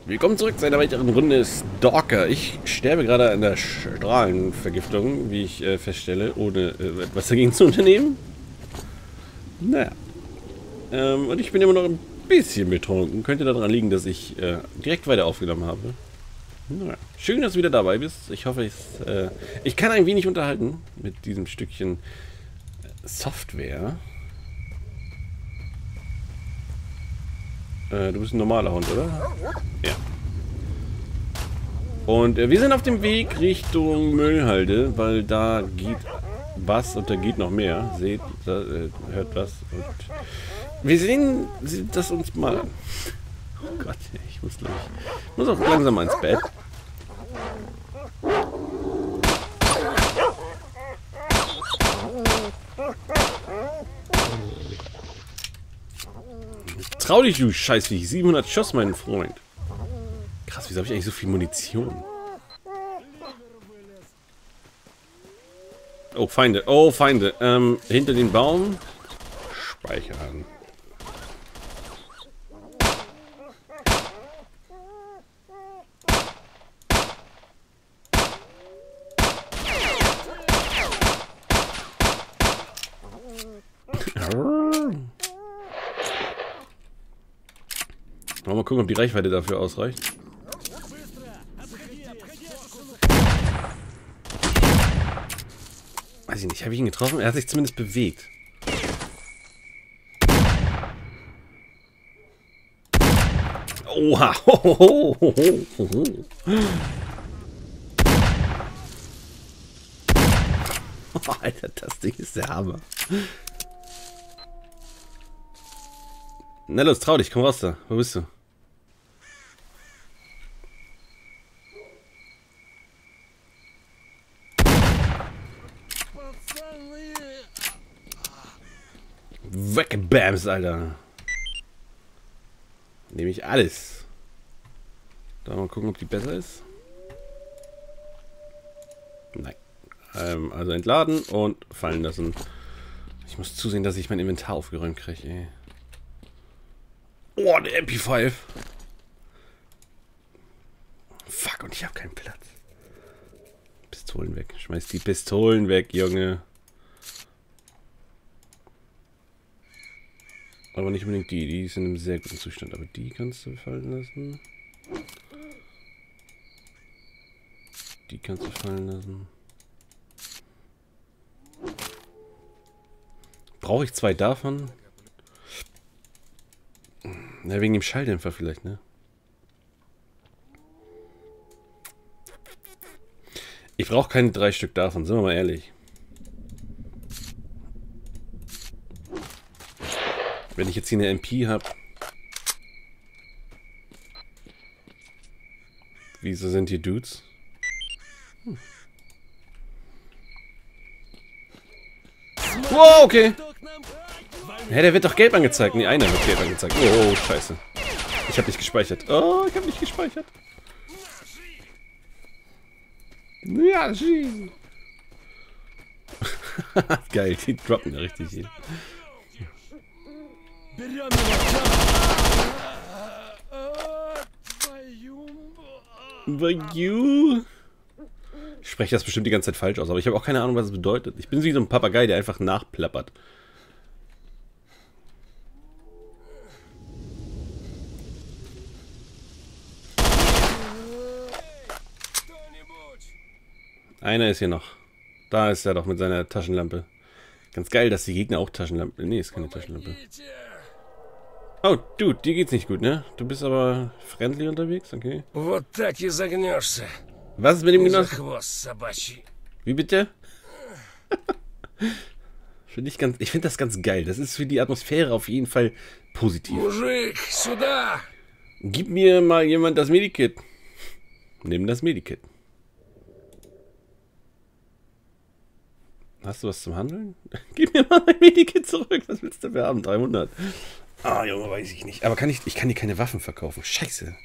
Willkommen zurück zu einer weiteren Runde Stalker. Ich sterbe gerade an der Strahlenvergiftung, wie ich feststelle, ohne etwas dagegen zu unternehmen. Naja. Und ich bin immer noch ein bisschen betrunken. Könnte daran liegen, dass ich direkt weiter aufgenommen habe. Naja. Schön, dass du wieder dabei bist. Ich hoffe, ich kann ein wenig unterhalten mit diesem Stückchen Software. Du bist ein normaler Hund, oder? Ja. Und wir sind auf dem Weg Richtung Müllhalde, weil da geht was und da geht noch mehr. Seht, da, hört was. Und wir sehen das uns mal an. Oh Gott, ich muss auch langsam mal ins Bett. Trau dich, du Scheißvieh. 700 Schuss, mein Freund. Krass, wieso habe ich eigentlich so viel Munition? Oh, Feinde. Oh, Feinde. Hinter den Baum. Speichern. Mal gucken, ob die Reichweite dafür ausreicht. Weiß ich nicht, habe ich ihn getroffen? Er hat sich zumindest bewegt. Oha! Alter, das Ding ist der Hammer. Na los, trau dich, komm raus da. Wo bist du? Weggebams, Alter. Nehme ich alles. Da mal gucken, ob die besser ist. Nein. Also entladen und fallen lassen. Ich muss zusehen, dass ich mein Inventar aufgeräumt kriege, ey. Oh, der MP5. Fuck, und ich habe keinen Platz. Pistolen weg. Schmeiß die Pistolen weg, Junge. Aber nicht unbedingt die. Die sind im sehr guten Zustand. Aber die kannst du fallen lassen. Die kannst du fallen lassen. Brauche ich 2 davon? Na, wegen dem Schalldämpfer vielleicht, ne? Ich brauche keine 3 Stück davon, sind wir mal ehrlich. Wenn ich jetzt hier eine MP habe. Wieso sind hier Dudes? Wow, okay. Hä, der wird doch gelb angezeigt. Nee, einer wird gelb angezeigt. Oh, scheiße. Ich habe nicht gespeichert. Oh, ich habe nicht gespeichert. Ja, schießen. Geil, die droppen ja richtig hier. Ich spreche das bestimmt die ganze Zeit falsch aus, aber ich habe auch keine Ahnung, was es bedeutet. Ich bin wie so ein Papagei, der einfach nachplappert. Einer ist hier noch. Da ist er doch mit seiner Taschenlampe. Ganz geil, dass die Gegner auch Taschenlampe... Nee, ist keine Taschenlampe. Oh, Dude, dir geht's nicht gut, ne? Du bist aber friendly unterwegs, okay. Was ist mit dem Genossen? Wie bitte? Ich finde das ganz geil. Das ist für die Atmosphäre auf jeden Fall positiv. Gib mir mal jemand das Medikit. Nimm das Medikit. Hast du was zum Handeln? Gib mir mal mein Medikit zurück. Was willst du dafür haben? 300. Ah, Junge, weiß ich nicht. Aber ich kann dir keine Waffen verkaufen. Scheiße.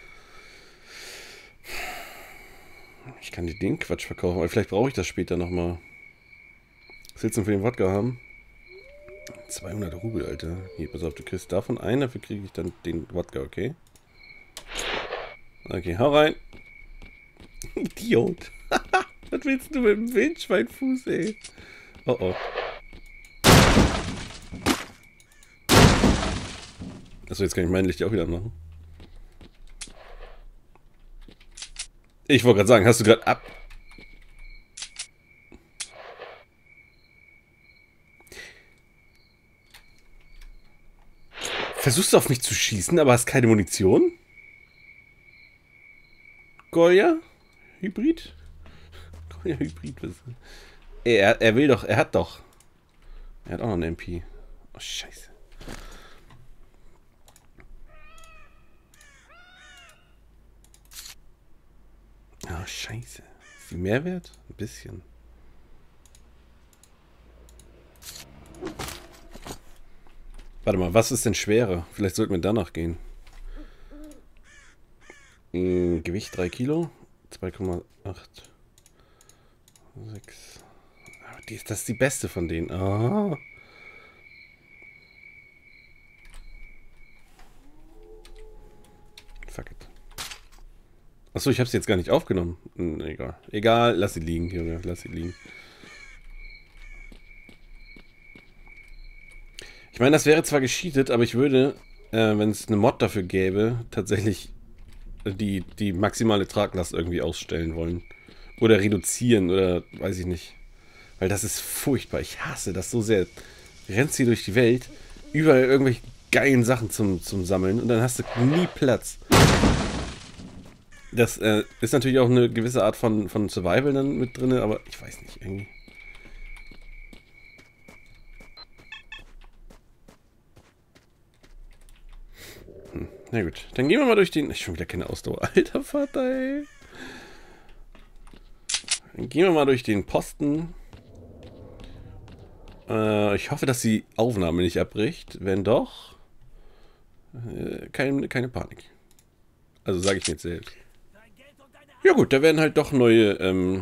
Ich kann dir den Quatsch verkaufen. Aber vielleicht brauche ich das später nochmal. Was willst du denn für den Wodka haben? 200 Rubel, Alter. Hier, pass auf, du kriegst davon einen. Dafür kriege ich dann den Wodka, okay? Okay, hau rein. Idiot. Was willst du mit dem Wildschweinfuß, ey? Oh oh. Achso, jetzt kann ich mein Licht auch wieder machen. Ich wollte gerade sagen, hast du gerade ab... Versuchst du auf mich zu schießen, aber hast keine Munition? Goya? Hybrid? Goya Hybrid, was ist das? Ey, er will doch, er hat doch. Er hat auch noch eine MP. Oh, scheiße. Oh, scheiße. Ist die Mehrwert? Ein bisschen. Warte mal, was ist denn schwerer? Vielleicht sollten wir danach gehen. Gewicht 3 Kilo. 2,8. 6. Das ist die beste von denen. Oh. Fuck it. Achso, ich habe sie jetzt gar nicht aufgenommen. Egal. Egal, lass sie liegen, Junge. Lass sie liegen. Ich meine, das wäre zwar gescheatet, aber ich würde, wenn es eine Mod dafür gäbe, tatsächlich die maximale Traglast irgendwie ausstellen wollen. Oder reduzieren, oder weiß ich nicht. Weil das ist furchtbar. Ich hasse das so sehr. Rennst hier durch die Welt, überall irgendwelche geilen Sachen zum Sammeln und dann hast du nie Platz. Das ist natürlich auch eine gewisse Art von Survival dann mit drin, aber ich weiß nicht, irgendwie. Na gut, dann gehen wir mal durch den... Ich schon wieder keine Ausdauer. Alter Vater, ey. Dann gehen wir mal durch den Posten. Ich hoffe, dass die Aufnahme nicht abbricht. Wenn doch, keine Panik. Also sage ich mir jetzt selbst. Ja gut, da werden halt doch neue...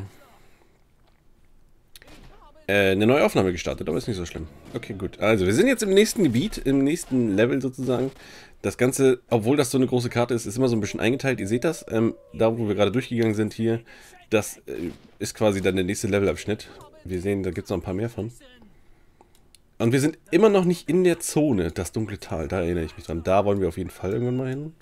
eine neue Aufnahme gestartet, aber ist nicht so schlimm. Okay, gut. Also, wir sind jetzt im nächsten Gebiet, im nächsten Level sozusagen. Das Ganze, obwohl das so eine große Karte ist, ist immer so ein bisschen eingeteilt. Ihr seht das, da wo wir gerade durchgegangen sind hier, das ist quasi dann der nächste Levelabschnitt. Wir sehen, da gibt es noch ein paar mehr von. Und wir sind immer noch nicht in der Zone, das dunkle Tal. Da erinnere ich mich dran. Da wollen wir auf jeden Fall irgendwann mal hin.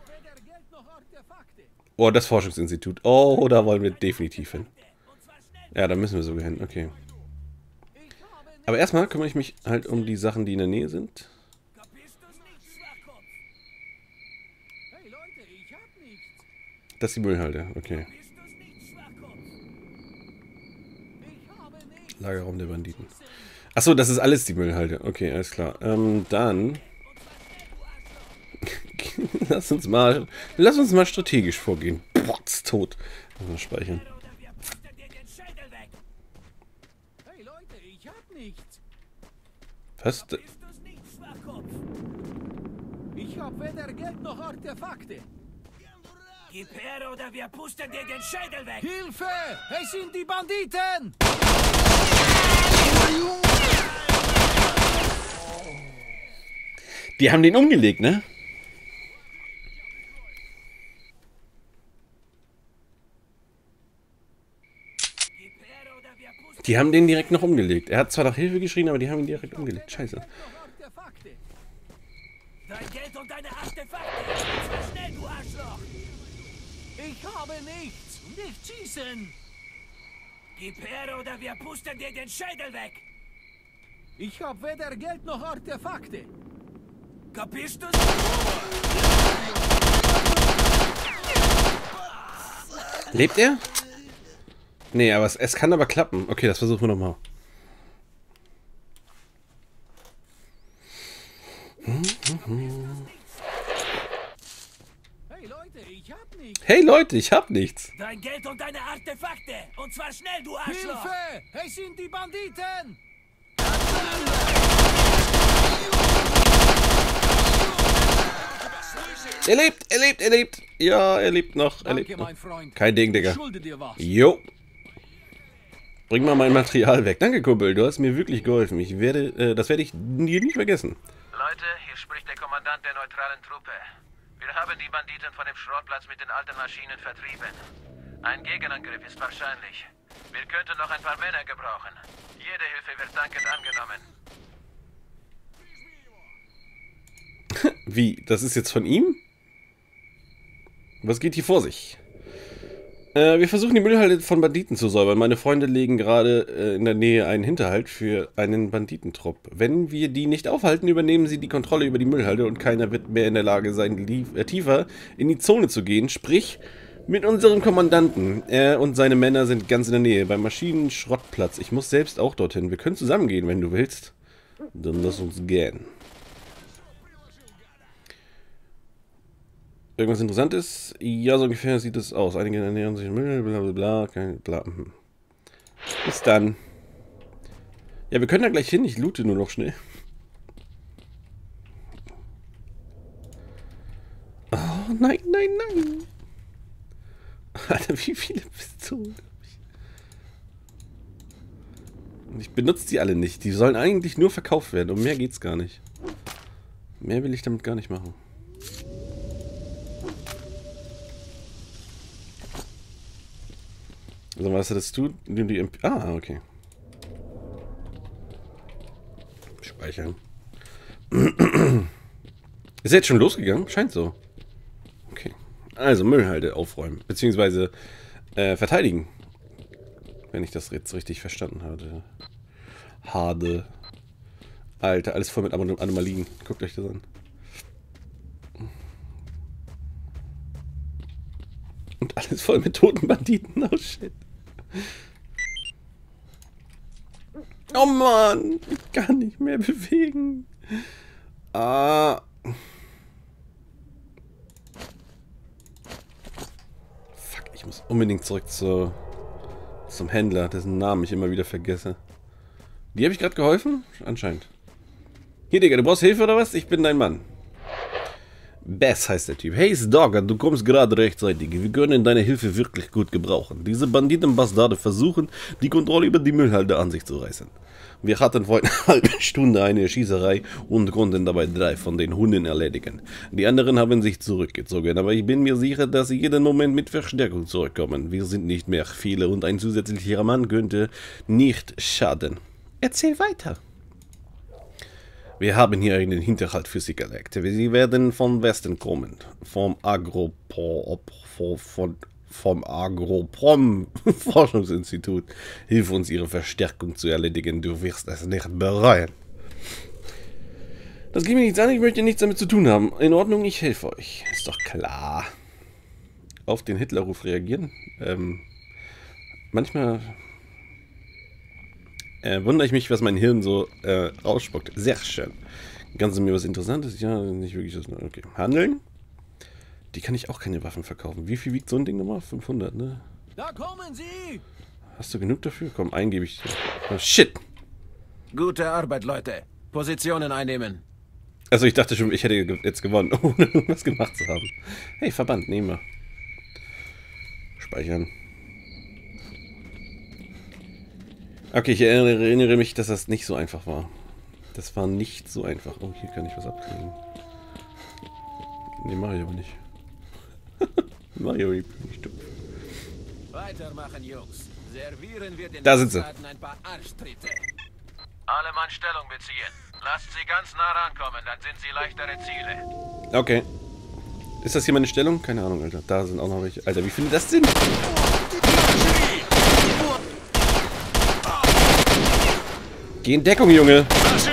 Oh, das Forschungsinstitut. Oh, da wollen wir definitiv hin. Ja, da müssen wir sogar hin. Okay. Aber erstmal kümmere ich mich halt um die Sachen, die in der Nähe sind. Das ist die Müllhalde, okay. Lagerraum der Banditen. Achso, das ist alles die Müllhalde. Okay, alles klar. Dann... lass uns mal strategisch vorgehen. Potz, tot. Mal speichern. Was? Ich hab weder Geld noch Artefakte. Gib her oder wir pusten dir den Schädel weg. Hilfe! Es sind die Banditen! Die haben den umgelegt, ne? Die haben den direkt noch umgelegt. Er hat zwar nach Hilfe geschrien, aber die haben ihn direkt umgelegt. Scheiße. Dein Geld und deine Artefakte. Zwar schnell, du Arschloch. Ich habe nichts. Nicht schießen. Gib her oder wir pusten dir den Schädel weg. Ich habe weder Geld noch Artefakte. Kapierst du? Lebt er? Nee, aber es kann aber klappen. Okay, das versuchen wir nochmal. Hey Leute, ich hab nichts. Hey Leute, ich hab nichts. Dein Geld und deine Artefakte. Und zwar schnell, du Arschloch. Hilfe! Es sind die Banditen! Er lebt, er lebt, er lebt. Ja, er lebt noch. Er Danke, lebt noch. mein Freund. Kein Ding, Digga. Ich schulde dir was. Jo. Bring mal mein Material weg. Danke, Kumpel. Du hast mir wirklich geholfen. Das werde ich nie nicht vergessen. Leute, hier spricht der Kommandant der neutralen Truppe. Wir haben die Banditen von dem Schrottplatz mit den alten Maschinen vertrieben. Ein Gegenangriff ist wahrscheinlich. Wir könnten noch ein paar Männer gebrauchen. Jede Hilfe wird dankend angenommen. Wie? Das ist jetzt von ihm? Was geht hier vor sich? Wir versuchen die Müllhalde von Banditen zu säubern. Meine Freunde legen gerade in der Nähe einen Hinterhalt für einen Banditentrupp. Wenn wir die nicht aufhalten, übernehmen sie die Kontrolle über die Müllhalde und keiner wird mehr in der Lage sein, tiefer in die Zone zu gehen. Sprich, mit unserem Kommandanten. Er und seine Männer sind ganz in der Nähe, beim Maschinenschrottplatz. Ich muss selbst auch dorthin. Wir können zusammen gehen, wenn du willst. Dann lass uns gehen. Irgendwas Interessantes? Ja, so ungefähr sieht es aus. Einige ernähren sich Müll, bla bla bla, kein bla. Bis dann. Ja, wir können da gleich hin. Ich loote nur noch schnell. Oh, nein, nein, nein. Alter, wie viele Pistolen habe ich? Und ich benutze die alle nicht. Die sollen eigentlich nur verkauft werden. Um mehr geht's gar nicht. Mehr will ich damit gar nicht machen. Also was hattest du? Die okay. Speichern. Ist jetzt schon losgegangen? Scheint so. Okay. Also Müllhalde aufräumen. Beziehungsweise verteidigen. Wenn ich das jetzt richtig verstanden hatte. Hade. Alter, alles voll mit Anomalien. Guckt euch das an. Und alles voll mit toten Banditen. Oh shit. Oh Mann, ich kann nicht mehr bewegen. Fuck, ich muss unbedingt zurück zum Händler, dessen Namen ich immer wieder vergesse. Die habe ich gerade geholfen? Anscheinend. Hier, Digga, du brauchst Hilfe oder was? Ich bin dein Mann. Bess heißt der Typ. Hey Stalker, du kommst gerade rechtzeitig. Wir können deine Hilfe wirklich gut gebrauchen. Diese Banditenbastarde versuchen, die Kontrolle über die Müllhalde an sich zu reißen. Wir hatten vor einer halben Stunde eine Schießerei und konnten dabei 3 von den Hunden erledigen. Die anderen haben sich zurückgezogen, aber ich bin mir sicher, dass sie jeden Moment mit Verstärkung zurückkommen. Wir sind nicht mehr viele und ein zusätzlicher Mann könnte nicht schaden. Erzähl weiter. Wir haben hier einen Hinterhalt für sie gelegt. Sie werden von Westen kommen. Vom Agroprom-Forschungsinstitut. Hilf uns, ihre Verstärkung zu erledigen. Du wirst es nicht bereuen. Das geht mir nichts an, ich möchte nichts damit zu tun haben. In Ordnung, ich helfe euch. Ist doch klar. Auf den Hitlerruf reagieren. Manchmal wundere ich mich, was mein Hirn so rausspuckt. Sehr schön. Kannst du mir was Interessantes? Ja, nicht wirklich das. Okay. Handeln? Die kann ich auch keine Waffen verkaufen. Wie viel wiegt so ein Ding nochmal? 500, ne? Da kommen sie! Hast du genug dafür? Komm, eingebe ich. Oh, shit! Gute Arbeit, Leute. Positionen einnehmen. Also ich dachte schon, ich hätte jetzt gewonnen, ohne irgendwas gemacht zu haben. Hey, Verband, nehmen wir. Speichern. Okay, ich erinnere mich, dass das nicht so einfach war. Das war nicht so einfach. Oh, hier kann ich was abkriegen. Ne, mach ich aber nicht. Mach ich aber nicht doof. Weitermachen, Jungs. Servieren wir den Da sind sie. ein paar Arschtritte. Alle Mann Stellung beziehen. Lasst sie ganz nah rankommen, dann sind sie leichtere Ziele. Okay. Ist das hier meine Stellung? Keine Ahnung, Alter. Da sind auch noch welche. Alter, wie viele das sind? Geh in Deckung, Junge.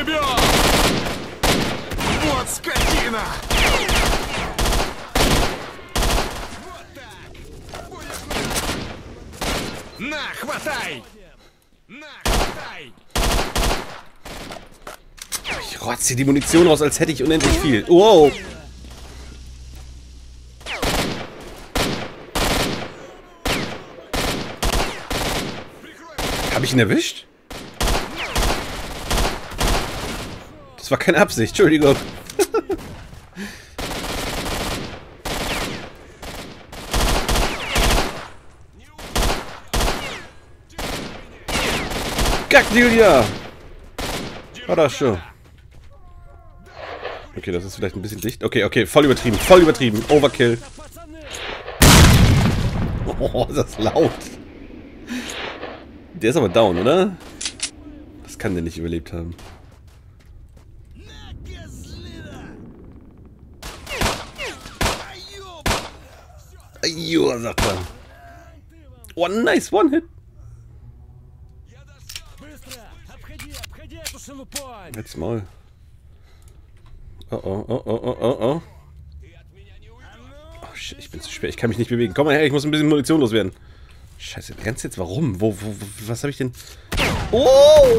Ich rotze die Munition raus, als hätte ich unendlich viel. Wow. Habe ich ihn erwischt? Das war keine Absicht, Entschuldigung. Kack, Julia! Хорошо. Okay, das ist vielleicht ein bisschen dicht. Okay, okay, voll übertrieben, voll übertrieben. Overkill. Oh, ist das laut. Der ist aber down, oder? Das kann der nicht überlebt haben. Ajo, sagt er. Oh, nice, One-Hit. Jetzt mal. Oh, oh, oh, oh, oh, oh, oh. Oh, shit, ich bin zu schwer. Ich kann mich nicht bewegen. Komm mal her, ich muss ein bisschen Munition loswerden. Scheiße, ernst jetzt? Warum? Was habe ich denn? Oh!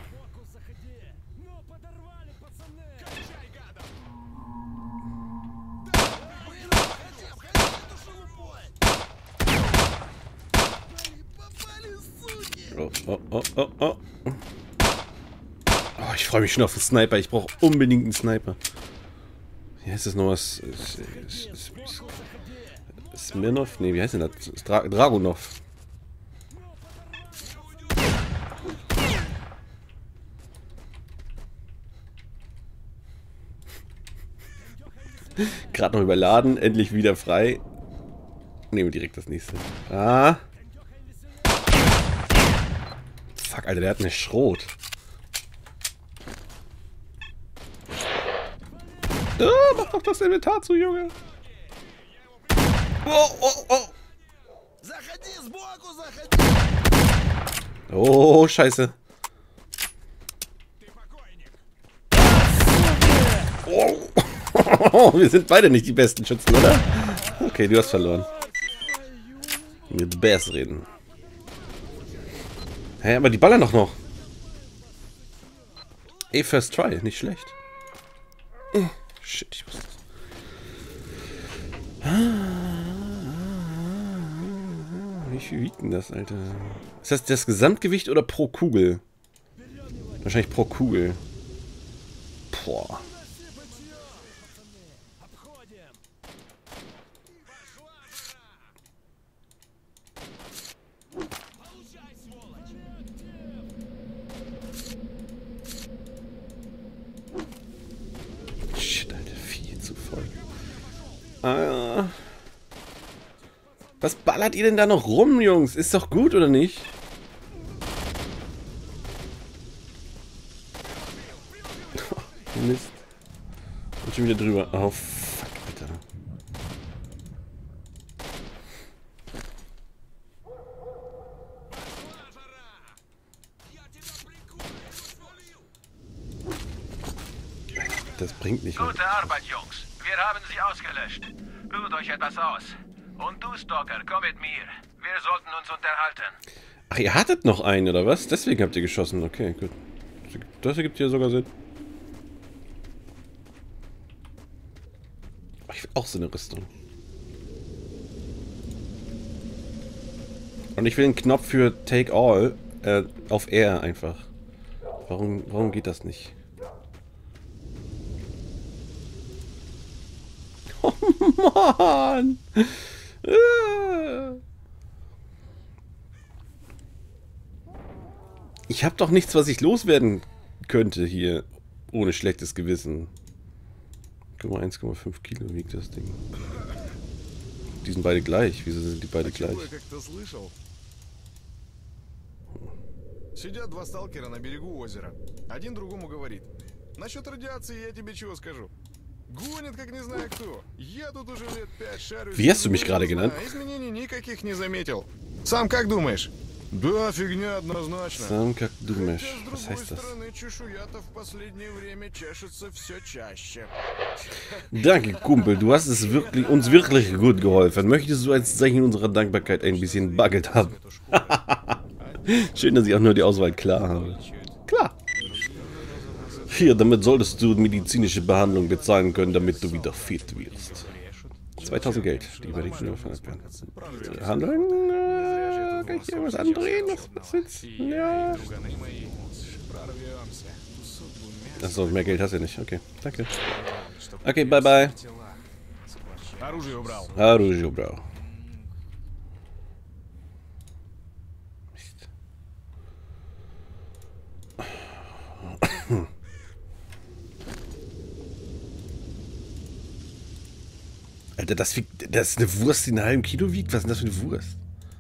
Oh, oh, oh, oh, oh. Oh, ich freue mich schon auf den Sniper. Ich brauche unbedingt einen Sniper. Wie heißt das noch was? Smirnov? Ne, wie heißt denn das? Dragunov. Gerade noch überladen, endlich wieder frei. Nehmen wir direkt das nächste. Ah. Fuck, Alter, der hat eine Schrot. Oh, mach doch das Inventar zu, Junge. Oh, oh, oh. Oh, scheiße. Oh. Wir sind beide nicht die besten Schützen, oder? Okay, du hast verloren. Mit Bass reden. Hä, aber die ballern doch noch. Ey, first try, nicht schlecht. Shit, ich wusste es. Wie viel wiegt denn das, Alter? Ist das das Gesamtgewicht oder pro Kugel? Wahrscheinlich pro Kugel. Boah. Ah. Was ballert ihr denn da noch rum, Jungs? Ist doch gut, oder nicht? Mist. Und schon wieder drüber. Oh, fuck, Alter. Das bringt nicht mehr. Gute Arbeit, Jungs. Wir haben sie ausgelöscht. Ruht euch etwas aus. Und du, Stalker, komm mit mir. Wir sollten uns unterhalten. Ach, ihr hattet noch einen, oder was? Deswegen habt ihr geschossen. Okay, gut. Das ergibt hier sogar Sinn. Ich will auch so eine Rüstung. Und ich will einen Knopf für Take All auf R einfach. Warum geht das nicht? Oh Mann! Ich habe doch nichts, was ich loswerden könnte hier. Ohne schlechtes Gewissen. 1,5 Kilo wiegt das Ding. Die sind beide gleich. Wieso sind die beide gleich? Сидят два сталкера на берегу озера. Один другому говорит: насчет радиации я тебе чего скажу. Гонит, как не знаю кто. Я тут уже лет 5 шарю. Wie hast du mich gerade genannt? Изменений никаких не заметил. Сам как думаешь? Да, фигня однозначно. Сам как думаешь. Was heißt das? Чешуя-то в последнее время чешется все чаще. Danke, Kumpel. Du hast es wirklich, uns wirklich gut geholfen. Möchtest du als Zeichen unserer Dankbarkeit ein bisschen Bugged haben? Schön, dass ich auch nur die Auswahl klar habe. Klar. Hier, damit solltest du medizinische Behandlung bezahlen können, damit du wieder fit wirst. 2000 Geld, die überlegt nur verhandelt werden. Handeln? Kann ich irgendwas andrehen? Was jetzt? Ja. Achso, mehr Geld hast du nicht. Okay, danke. Okay, bye bye. Оружие убрал. Mist. Alter, das ist eine Wurst, die einen halben Kilo wiegt? Was ist denn das für eine Wurst?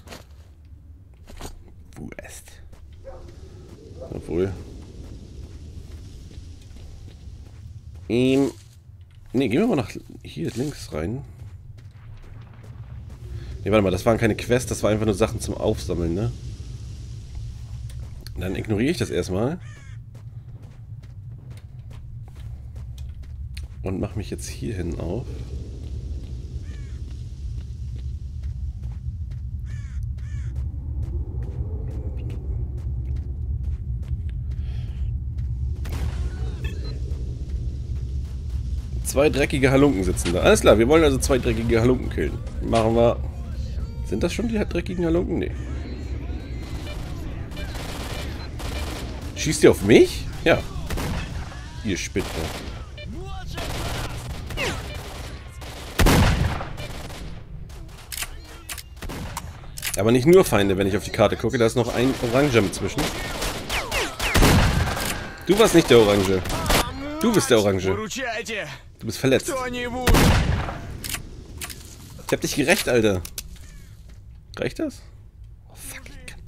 Wurst. Obwohl. Ne, gehen wir mal nach hier links rein. Ne, warte mal, das waren keine Quests, das war einfach nur Sachen zum Aufsammeln, ne? Dann ignoriere ich das erstmal. Und mache mich jetzt hierhin auf. Zwei dreckige Halunken sitzen da. Alles klar, wir wollen also zwei dreckige Halunken killen. Machen wir... Sind das schon die dreckigen Halunken? Nee. Schießt ihr auf mich? Ja. Ihr Spitze. Aber nicht nur Feinde, wenn ich auf die Karte gucke. Da ist noch ein Oranger mit zwischen. Du warst nicht der Orange. Du bist der Orange. Du bist verletzt. Ich hab dich gerecht, Alter. Reicht das? Oh, fuck.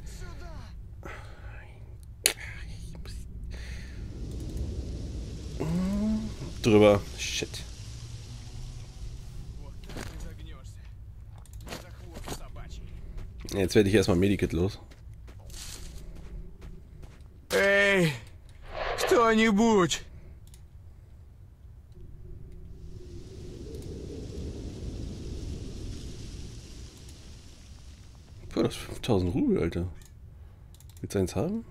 Drüber. Shit. Jetzt werde ich erstmal Medikit los. Эй, кто-нибудь! Puh, das ist 5000 Rubel, Alter. Willst du eins haben?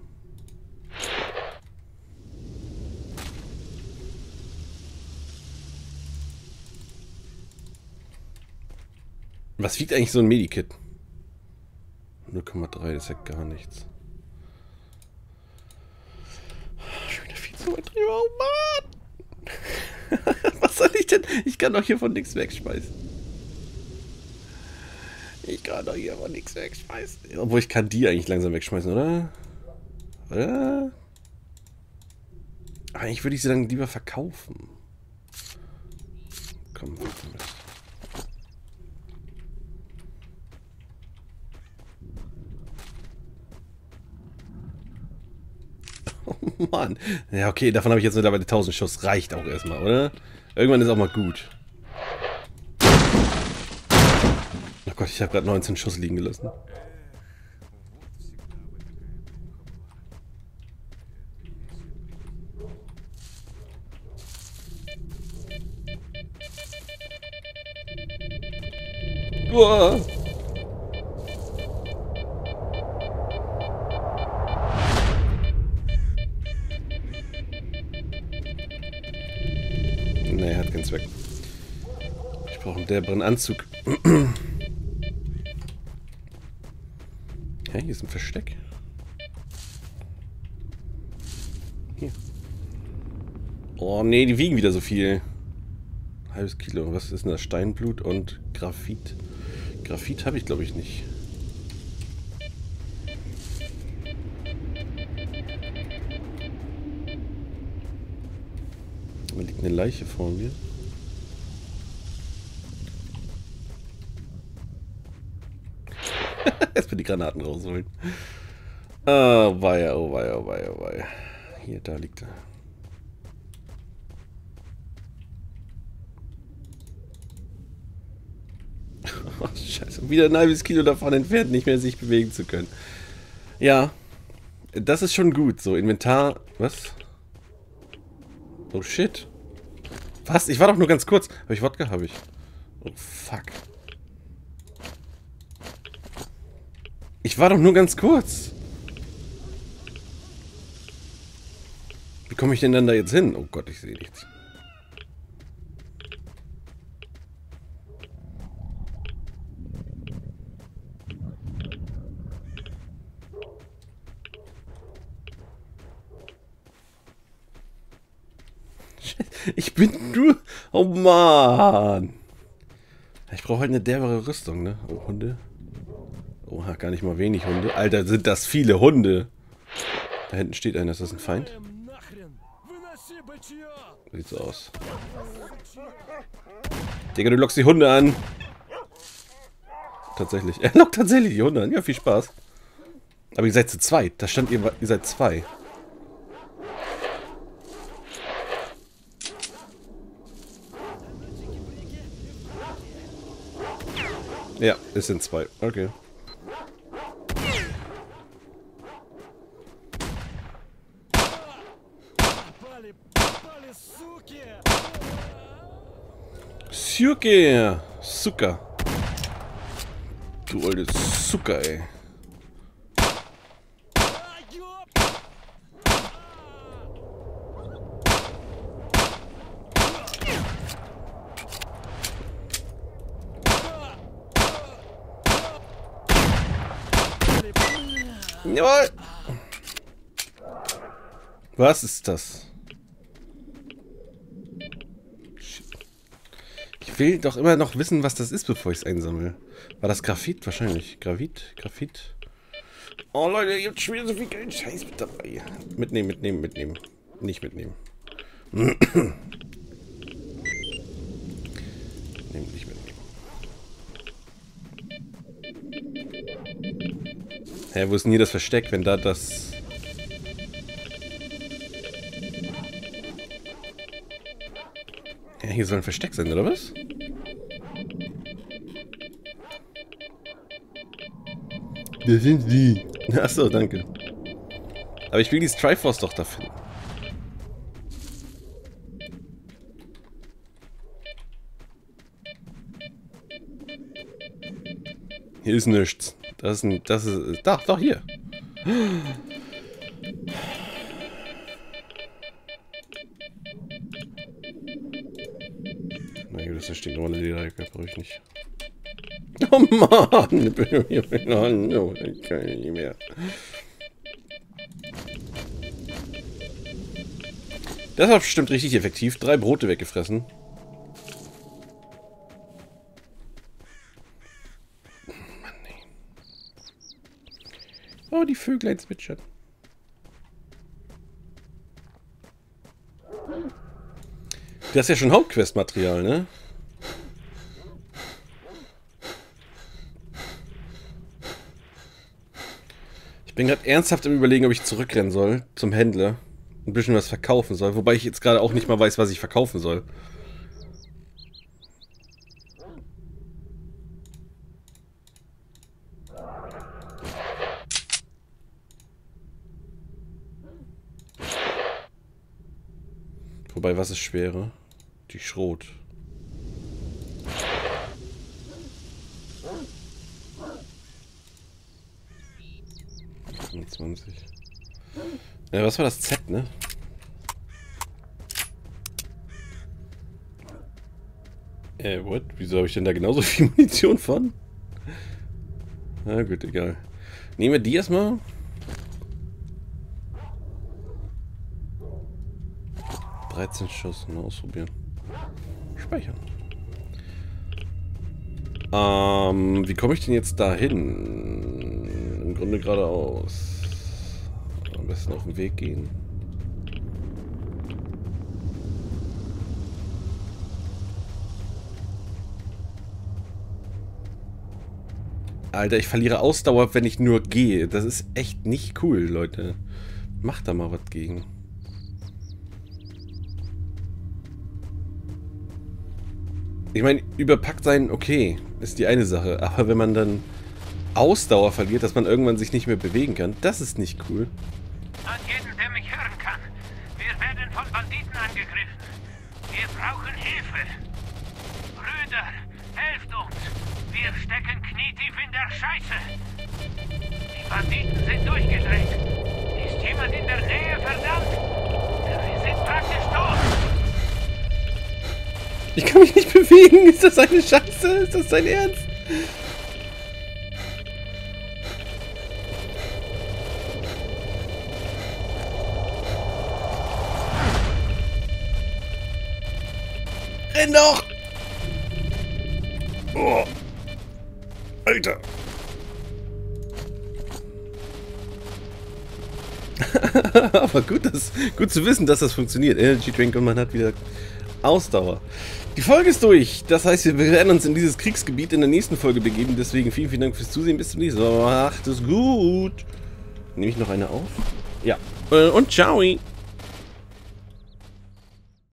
Was wiegt eigentlich so ein Medikit? 0,3, das ist ja gar nichts. Schon wieder viel zu weit drüber, oh Mann! Was soll ich denn? Ich kann doch hier von nichts wegschmeißen. Ich kann doch hier von nichts wegschmeißen. Obwohl, ich kann die eigentlich langsam wegschmeißen, oder? Oder? Eigentlich würde ich sie dann lieber verkaufen. Komm, warte mit. Oh Mann. Ja, okay, davon habe ich jetzt mittlerweile 1000 Schuss. Reicht auch erstmal, oder? Irgendwann ist auch mal gut. Oh Gott, ich habe gerade 19 Schuss liegen gelassen. Uah. Nee, hat keinen Zweck. Ich brauche einen derberen Anzug. Hey, hier ist ein Versteck. Hier. Oh nee, die wiegen wieder so viel. Halbes Kilo. Was ist denn das? Steinblut und Graphit. Graphit habe ich, glaube ich, nicht. Da liegt eine Leiche vor mir. Erstmal die Granaten rausholen. Oh weia, oh weia, oh weia, oh weia. Hier, da liegt er. Oh, scheiße. Wieder ein halbes Kilo davon entfernt, nicht mehr sich bewegen zu können. Ja. Das ist schon gut. So, Inventar. Was? Oh shit. Was? Ich war doch nur ganz kurz. Habe ich Wodka? Habe ich. Oh fuck. Ich war doch nur ganz kurz. Wie komme ich denn dann da jetzt hin? Oh Gott, ich sehe nichts. Ich bin nur... Oh Mann. Ich brauche halt eine derbere Rüstung, ne? Oh, Hunde. Oha, gar nicht mal wenig Hunde. Alter, sind das viele Hunde. Da hinten steht einer. Ist das ein Feind? Sieht so aus. Digga, du lockst die Hunde an. Tatsächlich. Er lockt tatsächlich die Hunde an. Ja, viel Spaß. Aber ihr seid zu zweit. Da stand ihr seid zwei. Ja, es sind zwei. Okay. Suke! Suka. Du alte Suka, ey. Jawohl! Was ist das? Ich will doch immer noch wissen, was das ist, bevor ich es einsammle. War das Graphit? Wahrscheinlich. Graphit. Oh Leute, ihr habt schon wieder so viel Geld. Scheiß mit dabei. Mitnehmen. Nicht mitnehmen. Nicht mitnehmen. Hä, wo ist denn hier das Versteck, wenn da das... Ja, hier soll ein Versteck sein, oder was? Da sind sie. Achso, danke. Aber ich will die Triforce doch da finden. Hier ist nichts. Das ist... Doch, hier. Na gut, das ist eine stinknormale Lederjacke, brauche ich nicht. Oh Mann! Ich kann nicht mehr. Das war bestimmt richtig effektiv. 3 Brote weggefressen. Mann, ey. Oh, die Vöglein zwitschern. Das ist ja schon Hauptquest-Material, ne? Ich bin gerade ernsthaft im Überlegen, ob ich zurückrennen soll zum Händler. Ein bisschen was verkaufen soll. Wobei ich jetzt gerade auch nicht mal weiß, was ich verkaufen soll. Wobei, was ist schwerer? Die Schrot. Ja, was war das Z, ne? What? Wieso habe ich denn da genauso viel Munition von? Na gut, egal. Nehmen wir die erstmal. ...13 Schuss, mal ausprobieren. Speichern. Wie komme ich denn jetzt dahin? Im Grunde geradeaus. Am besten auf den Weg gehen. Alter, ich verliere Ausdauer, wenn ich nur gehe. Das ist echt nicht cool, Leute. Macht da mal was gegen. Ich meine, überpackt sein, okay, ist die eine Sache. Aber wenn man dann Ausdauer verliert, dass man irgendwann sich nicht mehr bewegen kann, das ist nicht cool. An jeden, der mich hören kann. Wir werden von Banditen angegriffen. Wir brauchen Hilfe. Brüder, helft uns. Wir stecken knietief in der Scheiße. Die Banditen sind durchgedreht. Ist jemand in der Nähe, verdammt? Wir sind praktisch tot. Ich kann mich nicht bewegen. Ist das eine Scheiße? Ist das dein Ernst? Renn doch! Oh. Alter! Aber gut zu wissen, dass das funktioniert. Energy Drink und man hat wieder Ausdauer. Die Folge ist durch. Das heißt, wir werden uns in dieses Kriegsgebiet in der nächsten Folge begeben. Deswegen vielen, vielen Dank fürs Zusehen. Bis zum nächsten Mal. Macht es gut. Nehme ich noch eine auf? Ja. Und ciao.